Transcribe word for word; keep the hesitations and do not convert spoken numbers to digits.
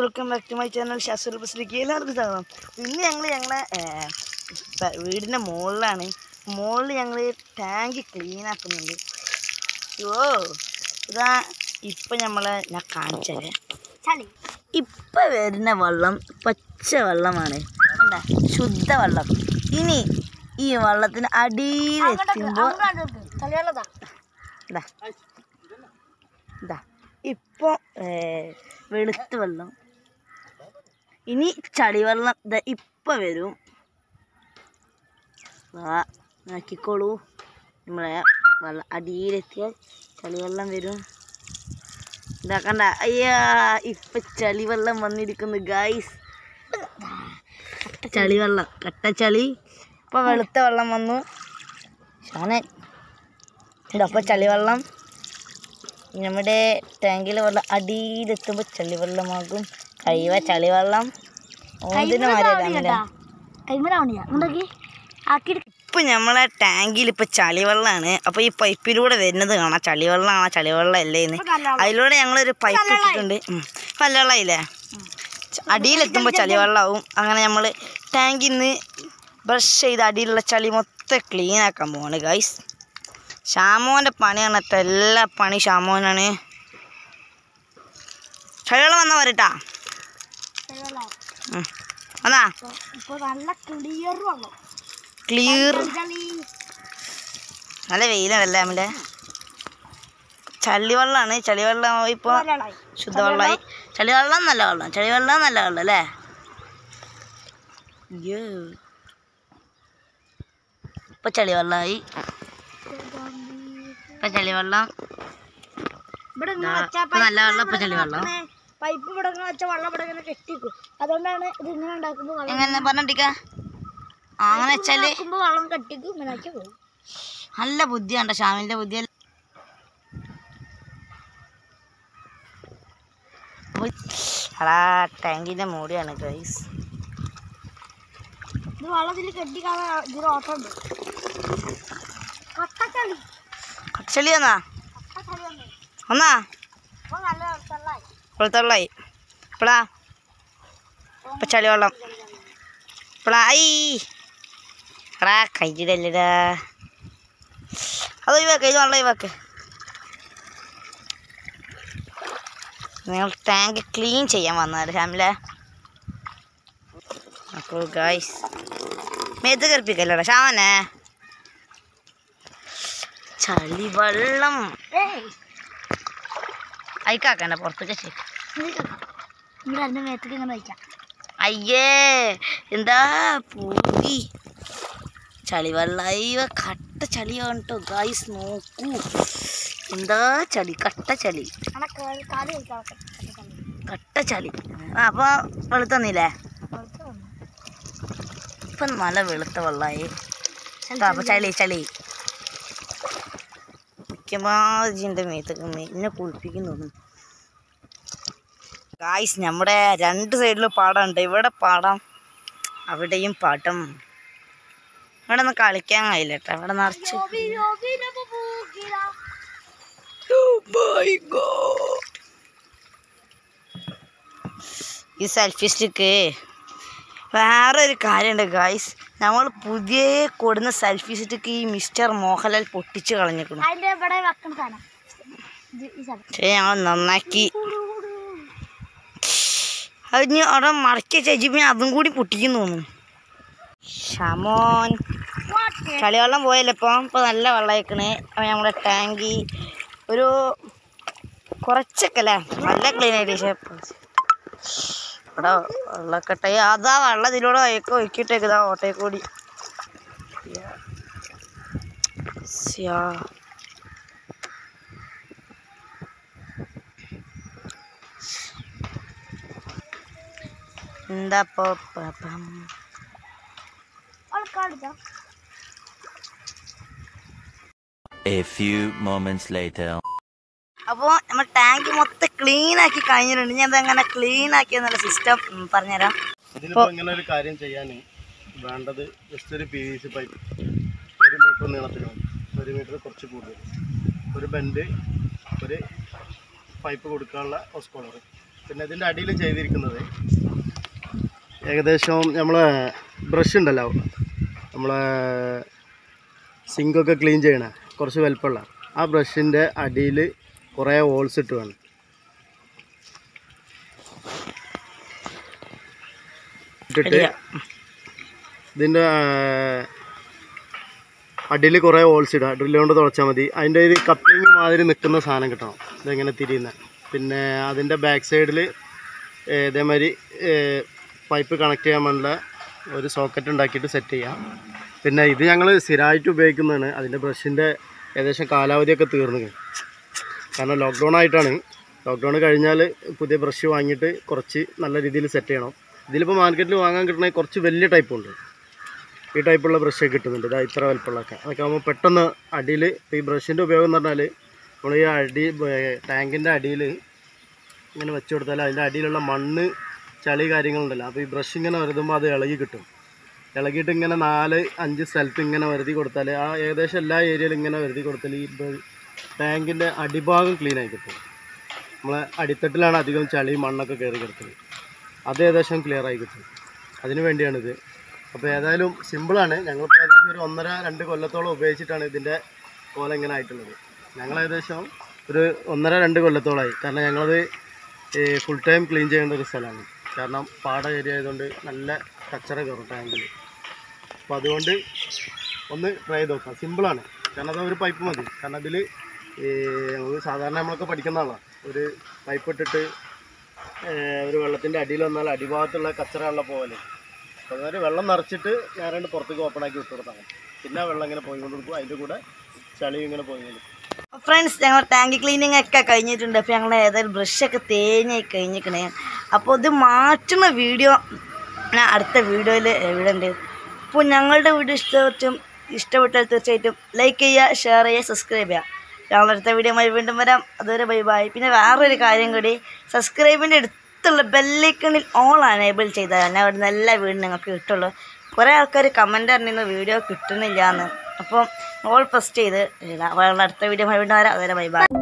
Welcome back to my channel Shazul ബസ്ലിക്ക് എല്ലാവർക്കും സ്വാഗതം. ഇന്ന് ഞങ്ങൾ ഞങ്ങളെ വീടിൻ്റെ മുകളിലാണ്. മുകളിൽ ഞങ്ങൾ ടാങ്ക് ക്ലീൻ ആക്കുന്നുണ്ട്. ഓ ഇതാ ഇപ്പം നമ്മളെ ഞാൻ കാണിച്ചത് ഇപ്പം വരുന്ന വെള്ളം പച്ച വെള്ളമാണ്, എന്താ ശുദ്ധ വെള്ളം. ഇനി ഈ വെള്ളത്തിന് അടിയിലെത്തുമ്പോൾ ഇതാ ഇതാ ഇപ്പോൾ വെളുത്ത വെള്ളം, ഇനി ചളിവെള്ളം ഇതാ ഇപ്പം വരും. നോക്കിക്കോളൂ, നമ്മളെ വെള്ളം അടിയിലെത്തിയാൽ ചളിവെള്ളം വരും. ഇതാക്കണ്ട, അയ്യാ ഇപ്പം ചളിവെള്ളം വന്നിരിക്കുന്നു ഗായ്സ്. ചളിവെള്ളം, കട്ടച്ചളി. ഇപ്പം വെളുത്ത വെള്ളം വന്നു. ഷാനെ ഇതപ്പം ചളിവെള്ളം നമ്മുടെ ടാങ്കിലെ വെള്ളം അടിയിലെത്തുമ്പോൾ ചളിവെള്ളമാകും. കഴിവ ചളിവെള്ളം ഇപ്പം നമ്മളെ ടാങ്കിൽ ഇപ്പം ചളിവെള്ളമാണ്. അപ്പോൾ ഈ പൈപ്പിലൂടെ വരുന്നത് കാണാം ചളിവെള്ളമാണോ ചളിവെള്ളം അല്ലേന്ന്. അതിലൂടെ ഞങ്ങളൊരു പൈപ്പ് ഇട്ടിട്ടുണ്ട്. നല്ല വെള്ളമായില്ലേ, അടിയിലെത്തുമ്പോൾ ചളിവെള്ളമാവും. അങ്ങനെ നമ്മൾ ടാങ്കിൽ നിന്ന് ബ്രഷ് ചെയ്ത് അടിയിലുള്ള ചളി മൊത്തം ക്ലീൻ ആക്കാൻ പോവാണ് ഗൈസ്. ഷാമോൻ്റെ പണിയാണ് കേട്ടോ, എല്ലാ പണി ഷാമോനാണ്. ചളിവെള്ളം വന്നാൽ പറയട്ടാ വന്നാ ക്ലിയർ. നല്ല വെയിലാണല്ലേ നമ്മുടെ ചളിവെള്ളമാണ്. ചളിവെള്ളം ഇപ്പോൾ ശുദ്ധവെള്ളമായി. ചളിവെള്ളം നല്ല വെള്ളം, ചളിവെള്ളം നല്ല വെള്ളം അല്ലേ. ഇപ്പം ചളിവെള്ളമായി. ഇപ്പം ചളിവെള്ളം നല്ല വെള്ളം. ഇപ്പം ചളിവെള്ളം പൈപ്പ് ഇവിടെ വെച്ച വെള്ളം ഇവിടെ ഇങ്ങനെ കെട്ടിക്കും. അതുകൊണ്ടാണ് ഇത് ഇങ്ങനെ ഉണ്ടാക്കുമ്പോൾ എങ്ങനെ പറഞ്ഞിട്ടിക്ക അങ്ങനെ വെച്ചാല് വെള്ളം കെട്ടിക്കും. ഇങ്ങനെ ആക്കി പോകും. നല്ല ബുദ്ധിയുണ്ടോ ഷാമിന്റെ ബുദ്ധി. അടാ ടാങ്കിന്റെ മൂടിയാണ് ഗൈസ്. ഇത് വെള്ളത്തിൽ കെട്ടിക്കാതെ ഇതിൽ ഓട്ടം ഉണ്ട്. കട്ടച്ചളി കട്ടച്ചളി വന്നാ ഒന്നാ വെളുത്തുള്ളായി. ഇപ്പളാ ഇപ്പം ചളിവെള്ളം ഇപ്പളായി. എടാ കയ്യിലല്ലടാ, അത് ഒഴിവാക്ക്, ഇത് വെള്ളം ഒഴിവാക്ക്. നിങ്ങൾ ടാങ്ക് ക്ലീൻ ചെയ്യാൻ വന്നത് ഫാമിലെ. അപ്പോൾ ഗായ്സ് മേത്ത് കറിപ്പിക്കല്ലോടാ ഷാമനെ. ചളിവെള്ളം അയക്കാക്കണ്ട പുറത്തേക്ക് ശരി. മേത്തേക്ക് ഇങ്ങനെ വയ്ക്കാം. അയ്യേ എന്താ പൂരി ചളിവെള്ളായി. കട്ട ചളിയാണ് കേട്ടോ ഗായ്സ്. നോക്കൂ എന്താ ചളി, കട്ട ചളി, കട്ട ചളി. ആ അപ്പോൾ വെളുത്തന്നില്ലേ, ഇപ്പം നല്ല വെളുത്ത വെള്ളമായി. അപ്പം ചളി ചളി മിക്കമാതിൻ്റെ മേത്തൊക്കെ എന്നെ കുളിപ്പിക്കുന്നു തോന്നുന്നു ഗായ്സ്. നമ്മുടെ രണ്ട് സൈഡിലും പാടമുണ്ട്. ഇവിടെ പാടം, അവിടെയും പാടം. ഇവിടെ ഒന്നും കളിക്കാൻ കഴിയില്ല കേട്ടോ, ഇവിടെ നിറച്ച്. ഈ സെൽഫി സ്റ്റിക്ക് വേറൊരു കാര്യമുണ്ട് ഗായ്സ്. നമ്മൾ പുതിയ കൊടുന്ന സെൽഫി സ്റ്റിക്ക് ഈ മിസ്റ്റർ മോഹൻലാൽ പൊട്ടിച്ച് കളഞ്ഞിരിക്കുന്നു. ഞങ്ങൾ നന്നാക്കി അത് ഇനി അവിടെ മടക്കി ചേച്ചിപ്പിന് അതും കൂടി പൊട്ടിക്കുന്നു തോന്നുന്നു. ഷമോൻ ചളിവെള്ളം പോയല്ലോ ഇപ്പം. ഇപ്പം നല്ല വെള്ളമായിക്കണേ. അപ്പം നമ്മുടെ ടാങ്കി ഒരു കുറച്ചൊക്കെ അല്ലേ നല്ല ക്ലീൻ ആയിട്ട്. ഇവിടെ വെള്ളക്കെട്ടെ അതാ വെള്ളം ഇതിലൂടെ ഒയക്കെ ഒഴുക്കിയിട്ടേക്ക് ഇതാ ഓട്ടയിൽ കൂടി. എന്താ A few moments later. അപ്പോൾ നമ്മൾ ടാങ്ക് മൊത്തം ക്ലീൻ ആക്കി കഴിഞ്ഞിട്ടുണ്ട്. ഞാൻ അതങ്ങനെ ക്ലീൻ ആക്കിയെന്നുള്ള സിസ്റ്റം പറഞ്ഞുതരാം. ഇതിലിപ്പോൾ ഇങ്ങനെ ഒരു കാര്യം ചെയ്യാൻ വേണ്ടത് ജസ്റ്റ് ഒരു പി വി സി പൈപ്പ് ഒരു മീറ്റർ നീളത്തിലാണ്, ഒരു മീറ്റർ കുറച്ച് കൂടുതൽ, ഒരു ബെൻഡ്, ഒരു പൈപ്പ് കൊടുക്കാനുള്ള ഹോസ് കോളർ, പിന്നെ ഇതിൻ്റെ അടിയിൽ ചെയ്തിരിക്കുന്നത് ഏകദേശം നമ്മൾ ബ്രഷ് ഉണ്ടല്ലോ, നമ്മളെ സിങ്കൊക്കെ ക്ലീൻ ചെയ്യണ കുറച്ച് വലുപ്പമുള്ള ആ ബ്രഷിൻ്റെ അടിയിൽ കുറേ ഹോൾസ് ഇട്ട് വേണം. ഇട്ടിട്ട് ഇതിൻ്റെ അടിയിൽ കുറേ ഹോൾസ് ഇടുക, ഡ്രില്ല് കൊണ്ട് തുളച്ചാൽ മതി. അതിൻ്റെ ഒരു കപ്ലിങ് മാതിരി നിൽക്കുന്ന സാധനം കിട്ടണം, ഇതെങ്ങനെ തിരിയുന്ന. പിന്നെ അതിൻ്റെ ബാക്ക് സൈഡിൽ ഇതേമാതിരി പൈപ്പ് കണക്ട് ചെയ്യാൻ വേണ്ട ഒരു സോക്കറ്റ് ഉണ്ടാക്കിയിട്ട് സെറ്റ് ചെയ്യാം. പിന്നെ ഇത് ഞങ്ങൾ സ്ഥിരമായിട്ട് ഉപയോഗിക്കുന്നതാണ്. അതിൻ്റെ ബ്രഷിൻ്റെ ഏകദേശം കാലാവധിയൊക്കെ തീർന്നു, കാരണം ലോക്ക്ഡൗൺ ആയിട്ടാണ്. ലോക്ക്ഡൗൺ കഴിഞ്ഞാൽ പുതിയ ബ്രഷ് വാങ്ങിയിട്ട് കുറച്ച് നല്ല രീതിയിൽ സെറ്റ് ചെയ്യണം. ഇതിലിപ്പോൾ മാർക്കറ്റിൽ വാങ്ങാൻ കിട്ടുന്ന കുറച്ച് വലിയ ടൈപ്പുണ്ട്, ഈ ടൈപ്പുള്ള ബ്രഷ് കിട്ടുന്നുണ്ട്. ഇതാ ഇത്ര വലുപ്പമുള്ളതൊക്കെ. അതൊക്കെ ആകുമ്പോൾ പെട്ടെന്ന് അടിയിൽ ഈ ബ്രഷിൻ്റെ ഉപയോഗം എന്ന് പറഞ്ഞാൽ നമ്മൾ ഈ അടി ടാങ്കിൻ്റെ അടിയിൽ ഇങ്ങനെ വെച്ച് കൊടുത്താൽ അതിൻ്റെ അടിയിലുള്ള മണ്ണ് ചളി കാര്യങ്ങളുണ്ടല്ലോ, അപ്പോൾ ഈ ബ്രഷ് ഇങ്ങനെ വരുതുമ്പോൾ അത് ഇളകി കിട്ടും. ഇളകിയിട്ട് ഇങ്ങനെ നാല് അഞ്ച് സ്ഥലത്ത് ഇങ്ങനെ വരുതി കൊടുത്താൽ ആ ഏകദേശം എല്ലാ ഏരിയയിലും ഇങ്ങനെ വരുതി കൊടുത്താൽ ഈ ടാങ്കിൻ്റെ അടിഭാഗം ക്ലീൻ ആയി കിട്ടും. നമ്മളെ അടിത്തട്ടിലാണ് അധികം ചളി മണ്ണൊക്കെ കയറി കിടക്കുന്നത്, അത് ഏകദേശം ക്ലിയർ ആയി കിട്ടും. അതിന് വേണ്ടിയാണിത്. അപ്പോൾ ഏതായാലും സിമ്പിളാണ്. ഞങ്ങളിപ്പോൾ ഏകദേശം ഒരു ഒന്നര രണ്ട് കൊല്ലത്തോളം ഉപയോഗിച്ചിട്ടാണ് ഇതിൻ്റെ കോലം ഇങ്ങനെ ആയിട്ടുള്ളത്. ഞങ്ങൾ ഏകദേശം ഒരു ഒന്നര രണ്ട് കൊല്ലത്തോളമായി, കാരണം ഞങ്ങളത് ഫുൾ ടൈം ക്ലീൻ ചെയ്യേണ്ട ഒരു സ്ഥലമാണ്. കാരണം പാട ഏരിയ ആയതുകൊണ്ട് നല്ല കച്ചറ കയറും ടാങ്കിൽ. അപ്പോൾ അതുകൊണ്ട് ഒന്ന് ട്രൈ ചെയ്ത് നോക്കാം. സിമ്പിളാണ്, കാരണം അത് ഒരു പൈപ്പ് മതി. കാരണം അതിൽ സാധാരണ നമ്മളൊക്കെ പഠിക്കുന്ന ആളാണ്, ഒരു പൈപ്പ് ഇട്ടിട്ട് ഒരു വെള്ളത്തിൻ്റെ അടിയിൽ വന്നാൽ അടിഭാഗത്തുള്ള കച്ചറയുള്ള പോലെ അപ്പോൾ അതൊരു വെള്ളം നിറച്ചിട്ട് ഞാൻ രണ്ട് പുറത്തേക്ക് ഓപ്പൺ ആക്കി വിട്ട് കൊടുത്താൽ പിന്നെ വെള്ളം ഇങ്ങനെ പോയിക്കൊണ്ട് കൊടുക്കും, അതിൻ്റെ കൂടെ ചളിയും ഇങ്ങനെ പോയിക്കൊണ്ട്. ഫ്രണ്ട്സ്, ഞങ്ങൾ ടാങ്ക് ക്ലീനിങ് ഒക്കെ കഴിഞ്ഞിട്ടുണ്ട്. അപ്പോൾ ഞങ്ങൾ ഏതായാലും ബ്രഷൊക്കെ തേഞ്ഞായി കഴിഞ്ഞിരിക്കണേ. അപ്പോൾ ഇത് മാറ്റുന്ന വീഡിയോ ഞാൻ അടുത്ത വീഡിയോയിൽ ഇവിടെ ഉണ്ട്. അപ്പോൾ ഞങ്ങളുടെ വീഡിയോ ഇഷ്ടപ്പെട്ടും ഇഷ്ടപ്പെട്ടാൽ തീർച്ചയായിട്ടും ലൈക്ക് ചെയ്യുക, ഷെയർ ചെയ്യുക, സബ്സ്ക്രൈബ് ചെയ്യുക. ഞങ്ങളുടെ അടുത്ത വീഡിയോയുമായി വീണ്ടും വരാം. അതുവരെ ബൈ ബൈ. പിന്നെ വേറൊരു കാര്യം കൂടി, സബ്സ്ക്രൈബിൻ്റെ അടുത്തുള്ള ബെല്ലൈക്കണിൽ ഓൾ എനേബിൾ ചെയ്താൽ ഞാൻ അവിടെ നല്ല വീഡിയോ നിങ്ങൾക്ക് കിട്ടുള്ളൂ. കുറേ ആൾക്കാർ കമൻറ്റ് പറഞ്ഞിരുന്നു വീഡിയോ കിട്ടുന്നില്ല എന്ന്. അപ്പം ഓൾ പ്രസ് ചെയ്ത് അടുത്ത വീഡിയോ വീണ്ടും വരാം. അതുവരെ ബൈ ബൈ.